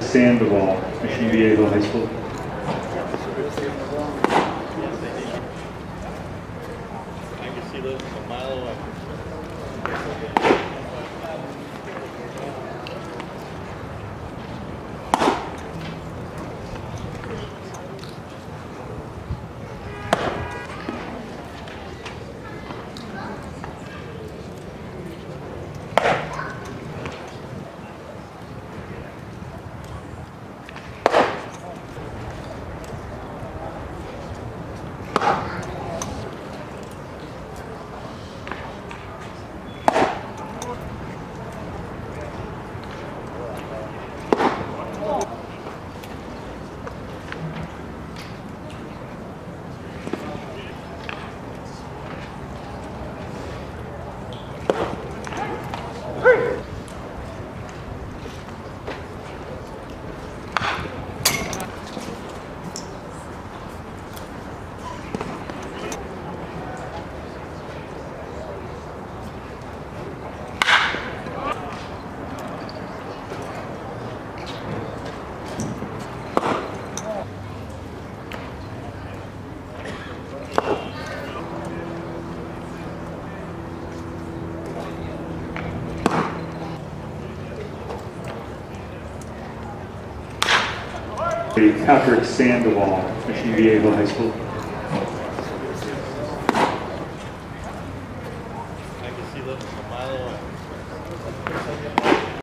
Sandoval, Mission Viejo High School. I can see those from a mile away. Sandoval, Mission Viejo High School. I can see those from a mile away.